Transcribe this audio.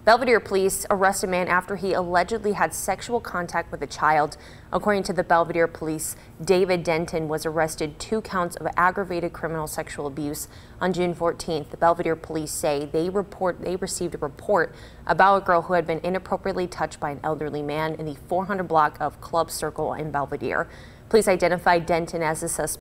Belvidere police arrest a man after he allegedly had sexual contact with a child. According to the Belvidere police, David Denton was arrested 2 counts of aggravated criminal sexual abuse on June 14th. The Belvidere police say they received a report about a girl who had been inappropriately touched by an elderly man in the 400 block of Club Circle in Belvidere. Police identified Denton as the suspect